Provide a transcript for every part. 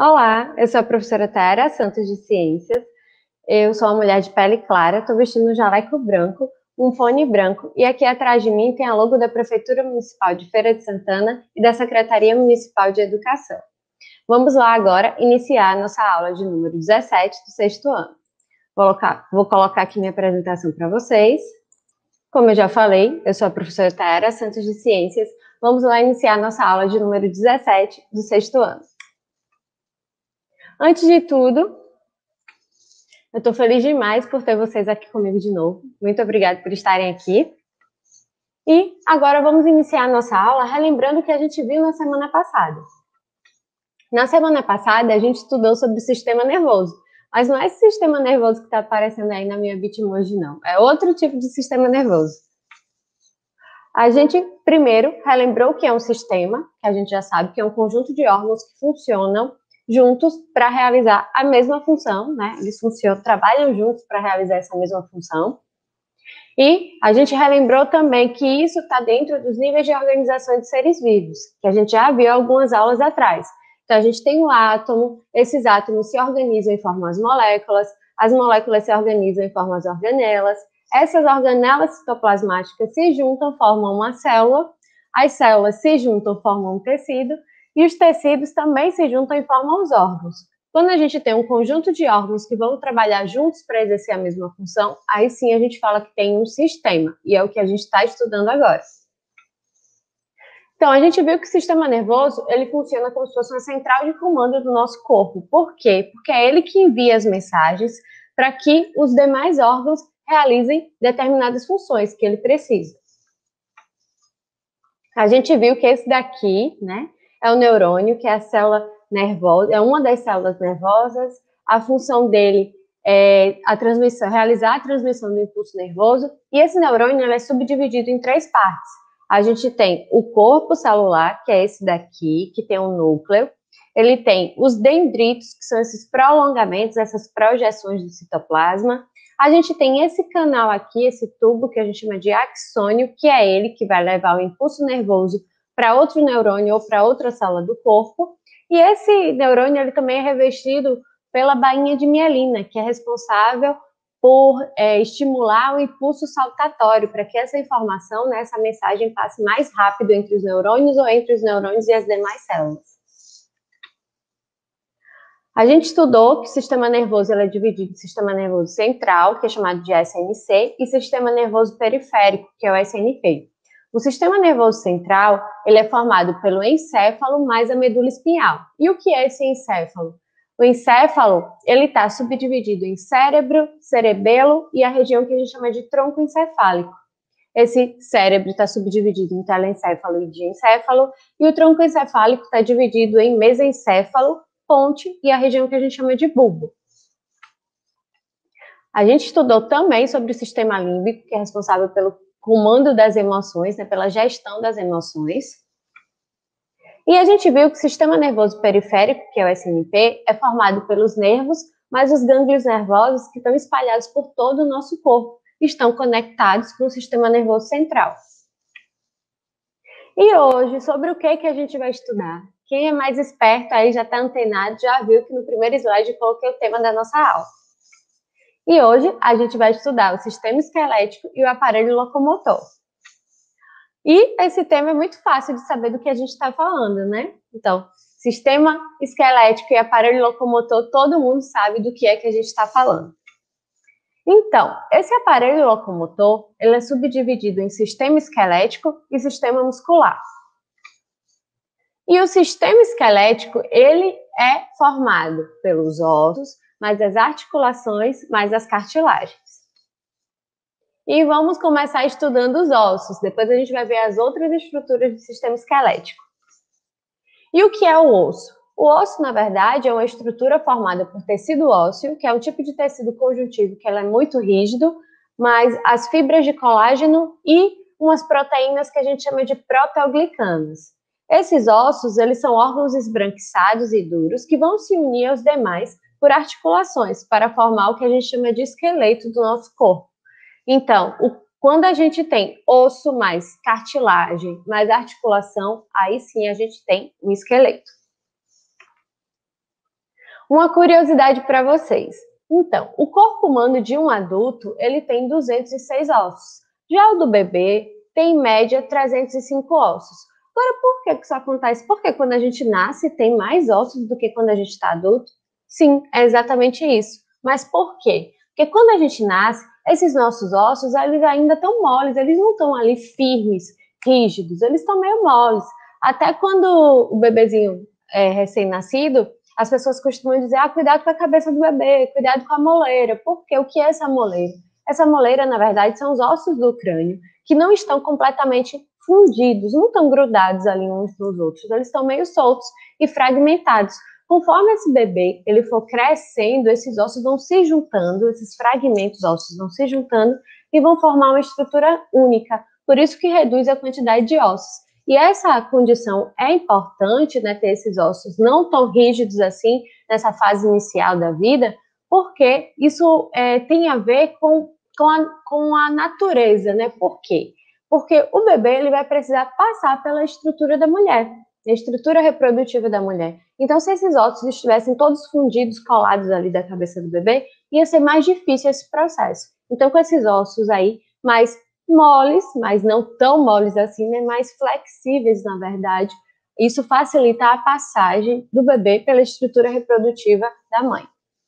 Olá, eu sou a professora Tayara Santos de Ciências. Eu sou uma mulher de pele clara, estou vestindo um jaleco branco, um fone branco e aqui atrás de mim tem a logo da Prefeitura Municipal de Feira de Santana e da Secretaria Municipal de Educação. Vamos lá agora iniciar a nossa aula de número 17 do sexto ano. Vou colocar aqui minha apresentação para vocês. Como eu já falei, eu sou a professora Tayara Santos de Ciências. Vamos lá iniciar a nossa aula de número 17 do sexto ano. Antes de tudo, eu estou feliz demais por ter vocês aqui comigo de novo. Muito obrigada por estarem aqui. E agora vamos iniciar a nossa aula relembrando o que a gente viu na semana passada. Na semana passada, a gente estudou sobre o sistema nervoso. Mas não é esse sistema nervoso que está aparecendo aí na minha Bitmoji, não. É outro tipo de sistema nervoso. A gente, primeiro, relembrou o que é um sistema, que a gente já sabe que é um conjunto de órgãos que funcionam juntos para realizar a mesma função, né? Eles trabalham juntos para realizar essa mesma função. E a gente relembrou também que isso está dentro dos níveis de organização de seres vivos, que a gente já viu algumas aulas atrás. Então, a gente tem o átomo, esses átomos se organizam em forma as moléculas se organizam em forma as organelas, essas organelas citoplasmáticas se juntam, formam uma célula, as células se juntam, formam um tecido, e os tecidos também se juntam e formam os órgãos. Quando a gente tem um conjunto de órgãos que vão trabalhar juntos para exercer a mesma função, aí sim a gente fala que tem um sistema, e é o que a gente está estudando agora. Então, a gente viu que o sistema nervoso, ele funciona como se fosse uma central de comando do nosso corpo. Por quê? Porque é ele que envia as mensagens para que os demais órgãos realizem determinadas funções que ele precisa. A gente viu que esse daqui, né, é o neurônio, que é a célula nervosa, é uma das células nervosas. A função dele é realizar a transmissão do impulso nervoso. E esse neurônio ele é subdividido em três partes. A gente tem o corpo celular, que é esse daqui, que tem um núcleo. Ele tem os dendritos, que são esses prolongamentos, essas projeções do citoplasma. A gente tem esse canal aqui, esse tubo, que a gente chama de axônio, que é ele que vai levar o impulso nervoso para outro neurônio ou para outra célula do corpo. E esse neurônio ele também é revestido pela bainha de mielina, que é responsável por estimular o impulso saltatório, para que essa informação, né, essa mensagem passe mais rápido entre os neurônios ou entre os neurônios e as demais células. A gente estudou que o sistema nervoso é dividido em sistema nervoso central, que é chamado de SNC, e sistema nervoso periférico, que é o SNP. O sistema nervoso central, ele é formado pelo encéfalo mais a medula espinhal. E o que é esse encéfalo? O encéfalo, ele está subdividido em cérebro, cerebelo e a região que a gente chama de tronco encefálico. Esse cérebro está subdividido em telencéfalo e diencéfalo, e o tronco encefálico está dividido em mesencéfalo, ponte e a região que a gente chama de bulbo. A gente estudou também sobre o sistema límbico, que é responsável pelo comando das emoções, né, pela gestão das emoções. E a gente viu que o sistema nervoso periférico, que é o SNP, é formado pelos nervos, mas os gânglios nervosos que estão espalhados por todo o nosso corpo estão conectados com o sistema nervoso central. E hoje, sobre o que a gente vai estudar? Quem é mais esperto aí, já está antenado, já viu que no primeiro slide eu coloquei o tema da nossa aula. E hoje a gente vai estudar o sistema esquelético e o aparelho locomotor. E esse tema é muito fácil de saber do que a gente está falando, né? Então, sistema esquelético e aparelho locomotor, todo mundo sabe do que a gente está falando. Então, esse aparelho locomotor, ele é subdividido em sistema esquelético e sistema muscular. E o sistema esquelético, ele é formado pelos ossos, mais as articulações, mais as cartilagens. E vamos começar estudando os ossos, depois a gente vai ver as outras estruturas do sistema esquelético. E o que é o osso? O osso, na verdade, é uma estrutura formada por tecido ósseo, que é um tipo de tecido conjuntivo que ela é muito rígido, mas as fibras de colágeno e umas proteínas que a gente chama de proteoglicanas. Esses ossos, eles são órgãos esbranquiçados e duros que vão se unir aos demais por articulações para formar o que a gente chama de esqueleto do nosso corpo. Então, quando a gente tem osso mais cartilagem, mais articulação, aí sim a gente tem um esqueleto. Uma curiosidade para vocês. Então, o corpo humano de um adulto, ele tem 206 ossos. Já o do bebê tem, em média, 305 ossos. Agora, por que isso acontece? Porque quando a gente nasce, tem mais ossos do que quando a gente está adulto? Sim, é exatamente isso. Mas por quê? Porque quando a gente nasce, esses nossos ossos, eles ainda estão moles, eles não estão ali firmes, rígidos, eles estão meio moles. Até quando o bebezinho é recém-nascido, as pessoas costumam dizer, cuidado com a cabeça do bebê, cuidado com a moleira. Por quê? O que é essa moleira? Essa moleira, na verdade, são os ossos do crânio, que não estão completamente fundidos, não estão grudados ali uns nos outros, eles estão meio soltos e fragmentados. Conforme esse bebê ele for crescendo, esses ossos vão se juntando, esses fragmentos ósseos vão se juntando e vão formar uma estrutura única, por isso que reduz a quantidade de ossos. E essa condição é importante, né, ter esses ossos não tão rígidos assim, nessa fase inicial da vida, porque isso tem a ver com a natureza, né? Por quê? Porque o bebê ele vai precisar passar pela estrutura da mulher, a estrutura reprodutiva da mulher. Então, se esses ossos estivessem todos fundidos, colados ali da cabeça do bebê, ia ser mais difícil esse processo. Então, com esses ossos aí mais moles, mas não tão moles assim, né? Mais flexíveis, na verdade, isso facilita a passagem do bebê pela estrutura reprodutiva da mãe.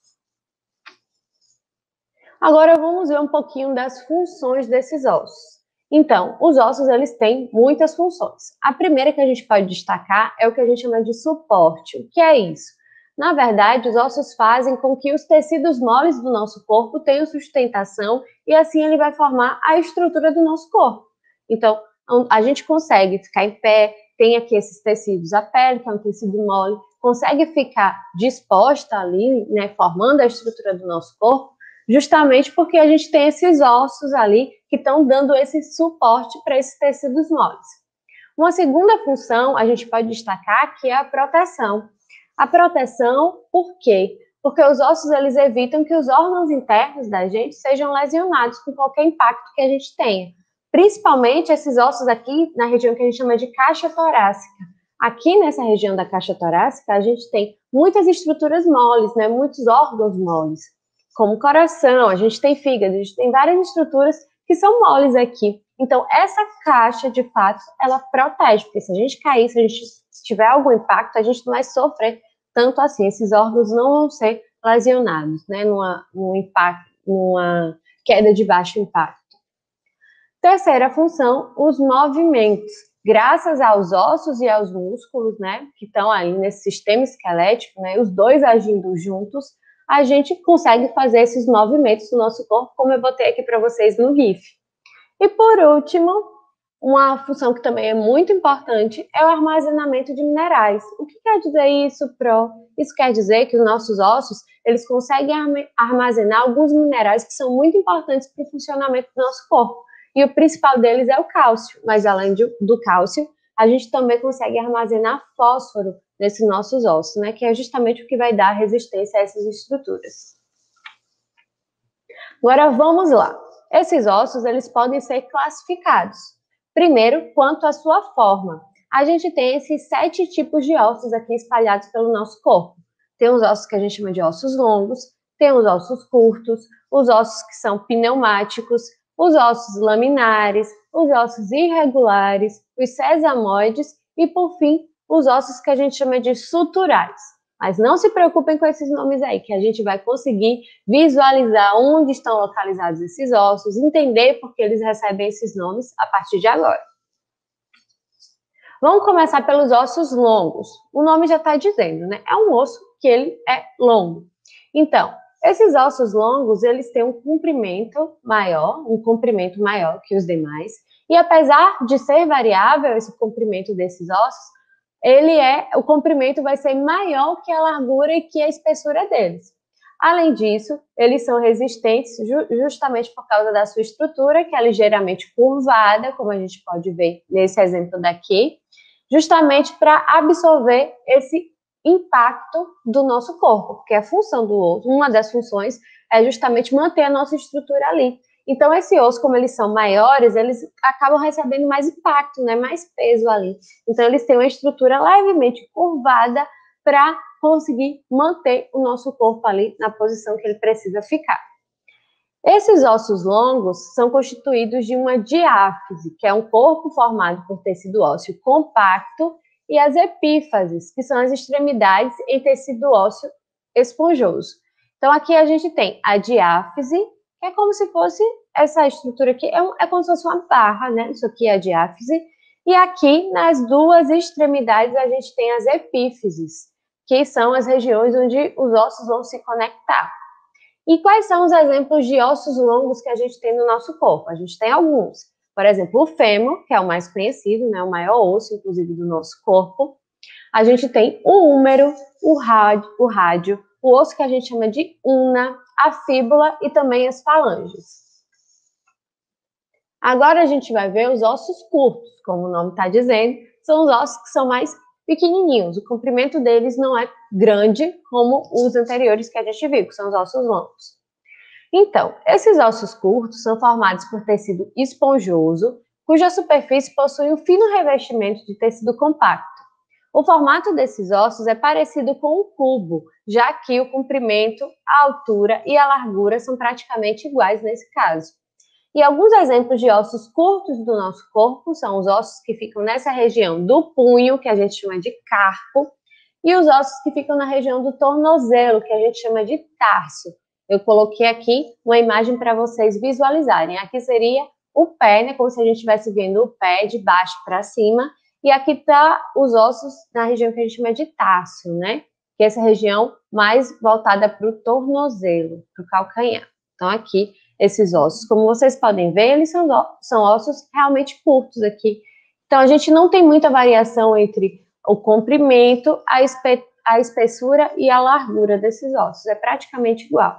Agora vamos ver um pouquinho das funções desses ossos. Então, os ossos eles têm muitas funções. A primeira que a gente pode destacar é o que a gente chama de suporte. O que é isso? Na verdade, os ossos fazem com que os tecidos moles do nosso corpo tenham sustentação e assim ele vai formar a estrutura do nosso corpo. Então, a gente consegue ficar em pé, tem aqui esses tecidos, a pele, que é um tecido mole, consegue ficar disposta ali, né, formando a estrutura do nosso corpo, justamente porque a gente tem esses ossos ali que estão dando esse suporte para esses tecidos moles. Uma segunda função a gente pode destacar que é a proteção. A proteção, por quê? Porque os ossos eles evitam que os órgãos internos da gente sejam lesionados com qualquer impacto que a gente tenha. Principalmente esses ossos aqui na região que a gente chama de caixa torácica. Aqui nessa região da caixa torácica a gente tem muitas estruturas moles, né? Muitos órgãos moles, como coração, a gente tem fígado, a gente tem várias estruturas que são moles aqui. Então, essa caixa, de fato, ela protege, porque se a gente cair, se a gente tiver algum impacto, a gente não vai sofrer tanto assim. Esses órgãos não vão ser lesionados, né, numa queda de baixo impacto. Terceira função, os movimentos. Graças aos ossos e aos músculos, né, que estão aí nesse sistema esquelético, né, os dois agindo juntos, a gente consegue fazer esses movimentos do nosso corpo, como eu botei aqui para vocês no GIF. E por último, uma função que também é muito importante é o armazenamento de minerais. O que quer dizer isso, Pro? Isso quer dizer que os nossos ossos, eles conseguem armazenar alguns minerais que são muito importantes para o funcionamento do nosso corpo. E o principal deles é o cálcio, mas além do cálcio, a gente também consegue armazenar fósforo nesses nossos ossos, né? Que é justamente o que vai dar resistência a essas estruturas. Agora vamos lá. Esses ossos, eles podem ser classificados. Primeiro, quanto à sua forma. A gente tem esses 7 tipos de ossos aqui espalhados pelo nosso corpo. Tem os ossos que a gente chama de ossos longos, tem os ossos curtos, os ossos que são pneumáticos, os ossos laminares, os ossos irregulares, os sesamoides e, por fim, os ossos que a gente chama de suturais. Mas não se preocupem com esses nomes aí, que a gente vai conseguir visualizar onde estão localizados esses ossos, entender por que eles recebem esses nomes a partir de agora. Vamos começar pelos ossos longos. O nome já está dizendo, né? É um osso que ele é longo. Então, esses ossos longos, eles têm um comprimento maior que os demais. E apesar de ser variável esse comprimento desses ossos, o comprimento vai ser maior que a largura e que a espessura deles. Além disso, eles são resistentes justamente por causa da sua estrutura, que é ligeiramente curvada, como a gente pode ver nesse exemplo daqui, justamente para absorver esse impacto do nosso corpo, porque a função do osso, uma das funções, é justamente manter a nossa estrutura ali. Então, esse osso, como eles são maiores, eles acabam recebendo mais impacto, né? Mais peso ali. Então, eles têm uma estrutura levemente curvada para conseguir manter o nosso corpo ali na posição que ele precisa ficar. Esses ossos longos são constituídos de uma diáfise, que é um corpo formado por tecido ósseo compacto, e as epífases, que são as extremidades em tecido ósseo esponjoso. Então, aqui a gente tem a diáfise, que é como se fosse essa estrutura aqui, é como se fosse uma barra, né? Isso aqui é a diáfise. E aqui, nas duas extremidades, a gente tem as epífises, que são as regiões onde os ossos vão se conectar. E quais são os exemplos de ossos longos que a gente tem no nosso corpo? A gente tem alguns. Por exemplo, o fêmur, que é o mais conhecido, né, o maior osso, inclusive, do nosso corpo. A gente tem o húmero, o rádio, o osso que a gente chama de una, a fíbula e também as falanges. Agora a gente vai ver os ossos curtos, como o nome está dizendo, são os ossos que são mais pequenininhos. O comprimento deles não é grande como os anteriores que a gente viu, que são os ossos longos. Então, esses ossos curtos são formados por tecido esponjoso, cuja superfície possui um fino revestimento de tecido compacto. O formato desses ossos é parecido com um cubo, já que o comprimento, a altura e a largura são praticamente iguais nesse caso. E alguns exemplos de ossos curtos do nosso corpo são os ossos que ficam nessa região do punho, que a gente chama de carpo, e os ossos que ficam na região do tornozelo, que a gente chama de tarso. Eu coloquei aqui uma imagem para vocês visualizarem. Aqui seria o pé, né, como se a gente estivesse vendo o pé de baixo para cima, e aqui está os ossos na região que a gente chama de tarso, né, que é essa região mais voltada para o tornozelo, para o calcanhar. Então, aqui, esses ossos, como vocês podem ver, eles são ossos realmente curtos aqui. Então, a gente não tem muita variação entre o comprimento, a espessura e a largura desses ossos. É praticamente igual.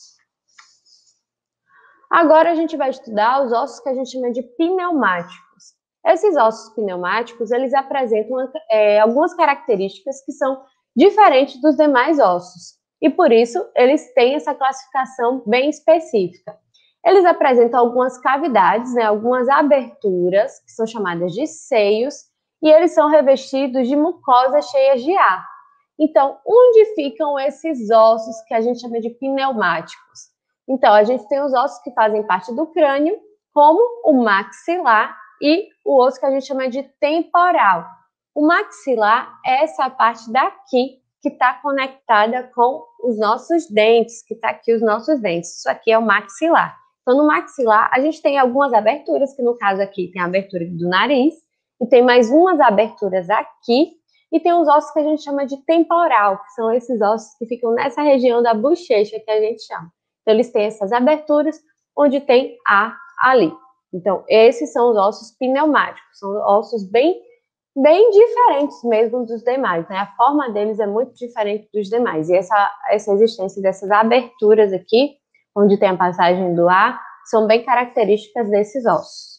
Agora, a gente vai estudar os ossos que a gente chama de pneumáticos. Esses ossos pneumáticos, eles apresentam algumas características que são diferentes dos demais ossos. E, por isso, eles têm essa classificação bem específica. Eles apresentam algumas cavidades, né, algumas aberturas, que são chamadas de seios, e eles são revestidos de mucosas cheias de ar. Então, onde ficam esses ossos que a gente chama de pneumáticos? Então, a gente tem os ossos que fazem parte do crânio, como o maxilar e o osso que a gente chama de temporal. O maxilar é essa parte daqui que está conectada com os nossos dentes, que está aqui os nossos dentes. Isso aqui é o maxilar. Então, no maxilar, a gente tem algumas aberturas, que no caso aqui tem a abertura do nariz, e tem mais umas aberturas aqui, e tem os ossos que a gente chama de temporal, que são esses ossos que ficam nessa região da bochecha que a gente chama. Então, eles têm essas aberturas, onde tem ar ali. Então, esses são os ossos pneumáticos, são ossos bem diferentes mesmo dos demais, né? A forma deles é muito diferente dos demais. E essa existência dessas aberturas aqui, onde tem a passagem do ar, são bem características desses ossos.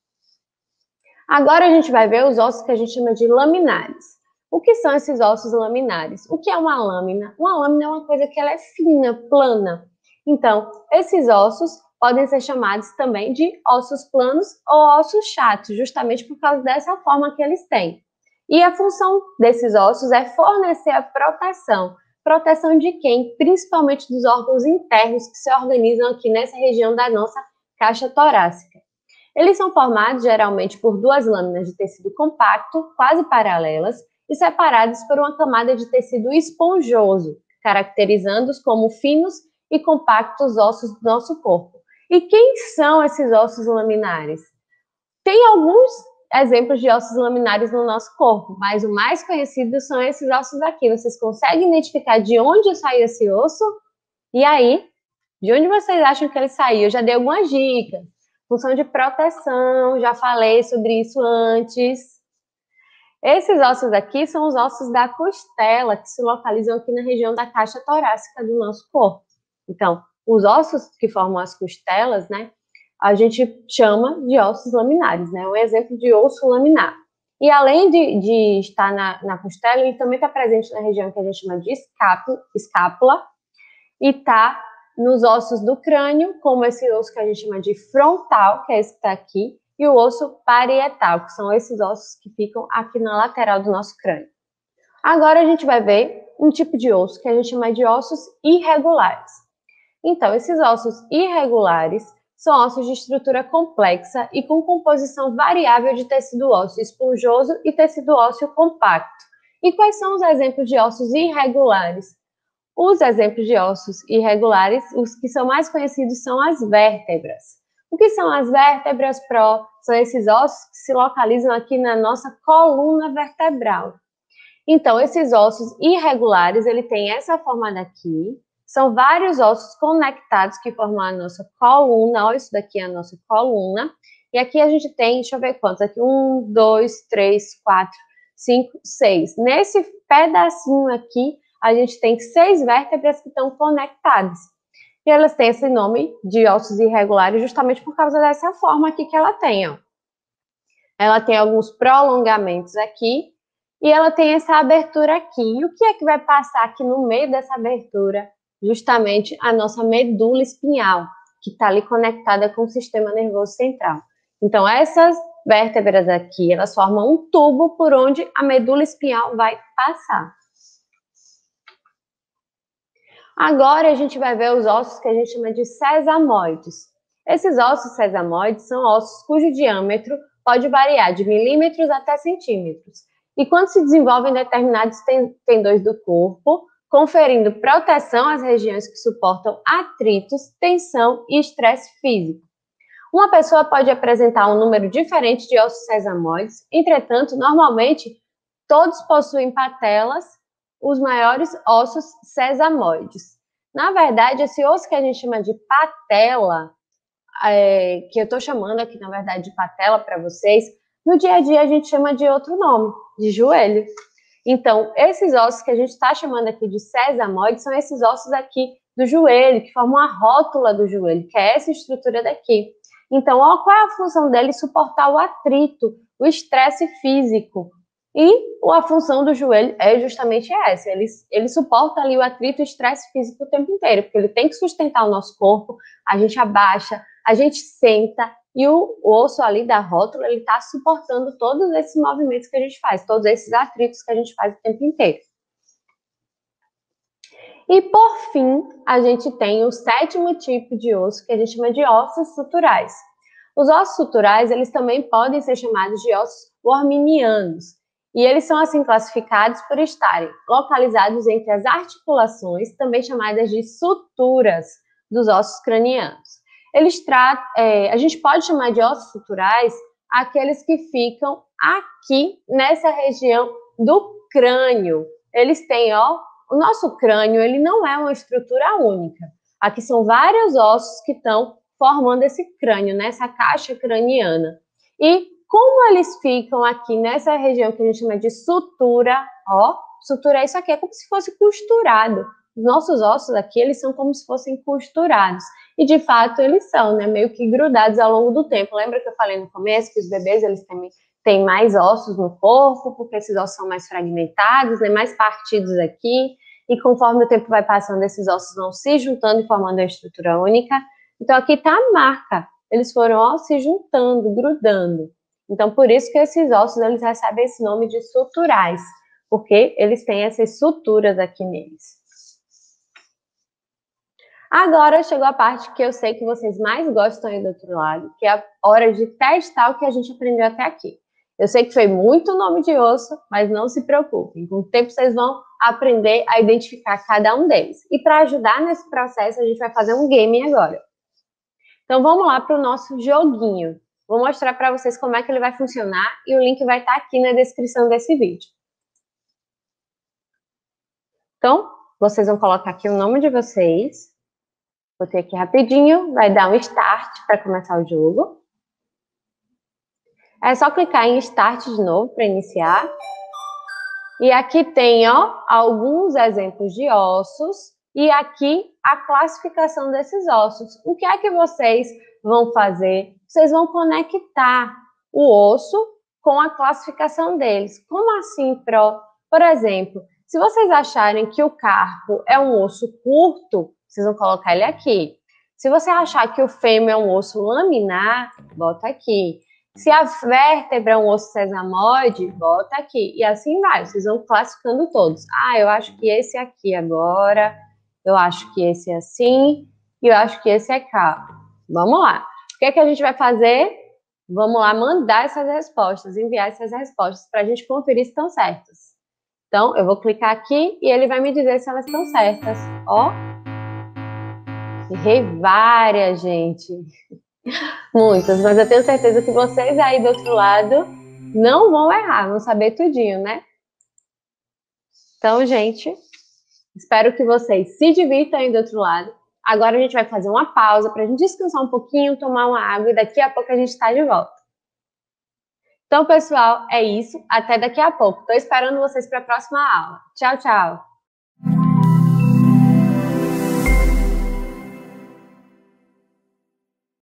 Agora a gente vai ver os ossos que a gente chama de laminares. O que são esses ossos laminares? O que é uma lâmina? Uma lâmina é uma coisa que ela é fina, plana. Então, esses ossos podem ser chamados também de ossos planos ou ossos chatos, justamente por causa dessa forma que eles têm. E a função desses ossos é fornecer a proteção. Proteção de quem? Principalmente dos órgãos internos que se organizam aqui nessa região da nossa caixa torácica. Eles são formados geralmente por duas lâminas de tecido compacto, quase paralelas, e separados por uma camada de tecido esponjoso, caracterizando-os como finos e compactos ossos do nosso corpo. E quem são esses ossos laminares? Tem alguns exemplos de ossos laminares no nosso corpo, mas o mais conhecido são esses ossos aqui. Vocês conseguem identificar de onde saiu esse osso? E aí, de onde vocês acham que ele saiu? Eu já dei algumas dicas. Função de proteção, já falei sobre isso antes. Esses ossos aqui são os ossos da costela, que se localizam aqui na região da caixa torácica do nosso corpo. Então, os ossos que formam as costelas, né, a gente chama de ossos laminares, né, um exemplo de osso laminar. E além de estar na costela, ele também está presente na região que a gente chama de escápula, e está nos ossos do crânio, como esse osso que a gente chama de frontal, que é esse que está aqui, e o osso parietal, que são esses ossos que ficam aqui na lateral do nosso crânio. Agora a gente vai ver um tipo de osso que a gente chama de ossos irregulares. Então, esses ossos irregulares são ossos de estrutura complexa e com composição variável de tecido ósseo esponjoso e tecido ósseo compacto. E quais são os exemplos de ossos irregulares? Os exemplos de ossos irregulares, os que são mais conhecidos, são as vértebras. O que são as vértebras, Pro? São esses ossos que se localizam aqui na nossa coluna vertebral. Então, esses ossos irregulares, ele tem essa forma daqui. São vários ossos conectados que formam a nossa coluna. Olha, isso daqui é a nossa coluna. E aqui a gente tem, deixa eu ver quantos aqui. 1, 2, 3, 4, 5, 6. Nesse pedacinho aqui, a gente tem 6 vértebras que estão conectadas. E elas têm esse nome de ossos irregulares justamente por causa dessa forma aqui que ela tem, ó. Ela tem alguns prolongamentos aqui e ela tem essa abertura aqui. E o que é que vai passar aqui no meio dessa abertura? Justamente a nossa medula espinhal, que está ali conectada com o sistema nervoso central. Então, essas vértebras aqui, elas formam um tubo por onde a medula espinhal vai passar. Agora a gente vai ver os ossos que a gente chama de sesamoides. Esses ossos sesamoides são ossos cujo diâmetro pode variar de milímetros até centímetros. E quando se desenvolvem determinados tendões do corpo, conferindo proteção às regiões que suportam atritos, tensão e estresse físico. Uma pessoa pode apresentar um número diferente de ossos sesamoides, entretanto, normalmente, todos possuem patelas, os maiores ossos sesamoides. Na verdade, esse osso que a gente chama de patela, que eu estou chamando aqui, na verdade, de patela para vocês, no dia a dia a gente chama de outro nome, de joelho. Então, esses ossos que a gente está chamando aqui de sesamoides são esses ossos aqui do joelho, que formam a rótula do joelho, que é essa estrutura daqui. Então, ó, qual é a função dele? Suportar o atrito, o estresse físico. E a função do joelho é justamente essa, ele suporta ali o atrito e o estresse físico o tempo inteiro, porque ele tem que sustentar o nosso corpo, a gente abaixa, a gente senta, e o osso ali da rótula, ele está suportando todos esses movimentos que a gente faz, todos esses atritos que a gente faz o tempo inteiro. E, por fim, a gente tem o 7º tipo de osso, que a gente chama de ossos suturais. Os ossos suturais, eles também podem ser chamados de ossos worminianos, e eles são assim classificados por estarem localizados entre as articulações, também chamadas de suturas dos ossos cranianos. A gente pode chamar de ossos suturais aqueles que ficam aqui nessa região do crânio. Eles têm, ó, o nosso crânio, ele não é uma estrutura única. Aqui são vários ossos que estão formando esse crânio, nessa caixa craniana. E como eles ficam aqui nessa região que a gente chama de sutura, ó, sutura é isso aqui, é como se fosse costurado. Os nossos ossos aqui, eles são como se fossem costurados. E, de fato, eles são, né, meio que grudados ao longo do tempo. Lembra que eu falei no começo que os bebês, eles têm mais ossos no corpo, porque esses ossos são mais fragmentados, né, mais partidos aqui. E conforme o tempo vai passando, esses ossos vão se juntando e formando uma estrutura única. Então, aqui está a marca. Eles foram, ó, se juntando, grudando. Então, por isso que esses ossos, eles recebem esse nome de suturais, porque eles têm essas suturas aqui neles. Agora chegou a parte que eu sei que vocês mais gostam aí do outro lado, que é a hora de testar o que a gente aprendeu até aqui. Eu sei que foi muito nome de osso, mas não se preocupem. Com o tempo vocês vão aprender a identificar cada um deles. E para ajudar nesse processo, a gente vai fazer um game agora. Então vamos lá para o nosso joguinho. Vou mostrar para vocês como é que ele vai funcionar e o link vai estar aqui na descrição desse vídeo. Então, vocês vão colocar aqui o nome de vocês. Botei aqui rapidinho, vai dar um start para começar o jogo. É só clicar em start de novo para iniciar. E aqui tem, ó, alguns exemplos de ossos e aqui a classificação desses ossos. O que é que vocês vão fazer? Vocês vão conectar o osso com a classificação deles. Como assim, Pro? Por exemplo, se vocês acharem que o carpo é um osso curto, vocês vão colocar ele aqui. Se você achar que o fêmur é um osso laminar, bota aqui. Se a vértebra é um osso sesamoide, bota aqui. E assim vai, vocês vão classificando todos. Ah, eu acho que esse aqui agora, eu acho que esse é assim, e eu acho que esse é cá. Vamos lá. O que é que a gente vai fazer? Vamos lá mandar essas respostas, enviar essas respostas para a gente conferir se estão certas. Então, eu vou clicar aqui e ele vai me dizer se elas estão certas. Ó, errei várias, gente. Muitas, mas eu tenho certeza que vocês aí do outro lado não vão errar, vão saber tudinho, né? Então, gente, espero que vocês se divirtam aí do outro lado. Agora a gente vai fazer uma pausa para a gente descansar um pouquinho, tomar uma água e daqui a pouco a gente está de volta. Então, pessoal, é isso. Até daqui a pouco. Estou esperando vocês para a próxima aula. Tchau, tchau!